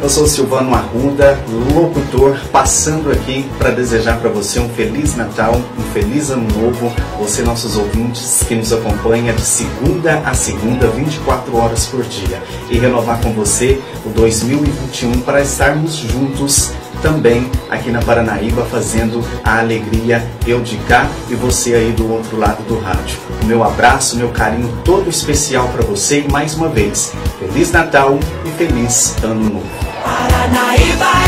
Eu sou Silvano Arruda, locutor, passando aqui para desejar para você um Feliz Natal, um Feliz Ano Novo, você, nossos ouvintes que nos acompanha de segunda a segunda, 24 horas por dia, e renovar com você o 2021 para estarmos juntos também aqui na Paranaíba, fazendo a alegria, eu de cá e você aí do outro lado do rádio. O meu abraço, meu carinho todo especial para você e mais uma vez, Feliz Natal e Feliz Ano Novo. Paranaíba.